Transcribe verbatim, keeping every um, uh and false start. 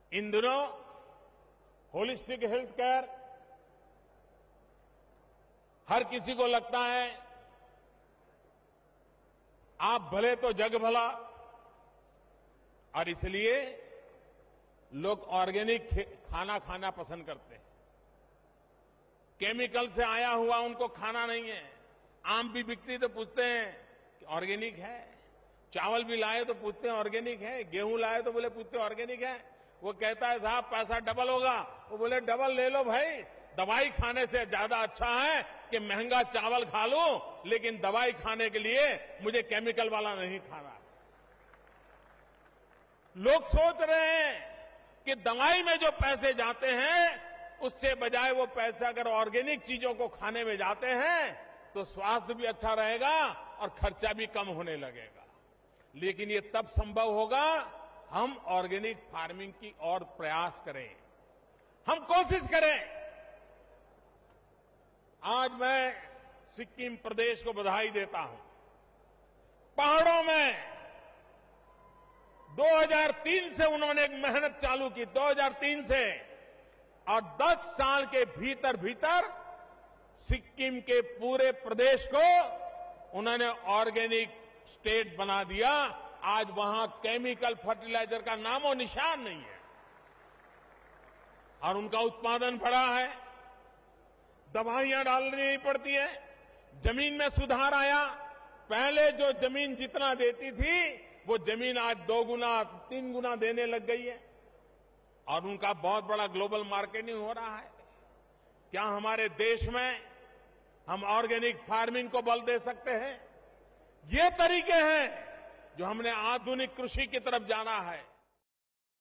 इन दिनों holistic health care हर किसी को लगता है आप भले तो जग भला, और इसलिए लोग ऑर्गेनिक खाना खाना पसंद करते हैं। केमिकल से आया हुआ उनको खाना नहीं है। आम भी बिकती तो पूछते हैं कि ऑर्गेनिक है, चावल भी लाए तो पूछते हैं ऑर्गेनिक है, गेहूं लाए तो बोले पूछते हैं ऑर्गेनिक है। वो कहता है साहब पैसा डबल होगा, वो बोले डबल ले लो भाई, दवाई खाने से ज्यादा अच्छा है कि महंगा चावल खा लो, लेकिन दवाई खाने के लिए मुझे केमिकल वाला नहीं खाना। लोग सोच रहे हैं कि दवाई में जो पैसे जाते हैं उससे बजाय वो पैसे अगर ऑर्गेनिक चीजों को खाने में जाते हैं तो स्वास्थ्य भी अच्छा रहेगा और खर्चा भी कम होने लगेगा। लेकिन ये तब संभव होगा हम ऑर्गेनिक फार्मिंग की ओर प्रयास करें, हम कोशिश करें। आज मैं सिक्किम प्रदेश को बधाई देता हूं। पहाड़ों में दो हज़ार तीन से उन्होंने एक मेहनत चालू की, दो हज़ार तीन से, और दस साल के भीतर भीतर सिक्किम के पूरे प्रदेश को उन्होंने ऑर्गेनिक स्टेट बना दिया। आज वहां केमिकल फर्टिलाइजर का नामो निशान नहीं है और उनका उत्पादन बढ़ा है। दवाइयां डालनी नहीं पड़ती है, जमीन में सुधार आया। पहले जो जमीन जितना देती थी वो जमीन आज दो गुना तीन गुना देने लग गई है और उनका बहुत बड़ा ग्लोबल मार्केटिंग हो रहा है। क्या हमारे देश में हम ऑर्गेनिक फार्मिंग को बल दे सकते हैं? ये तरीके हैं जो हमने आधुनिक कृषि की तरफ जाना है।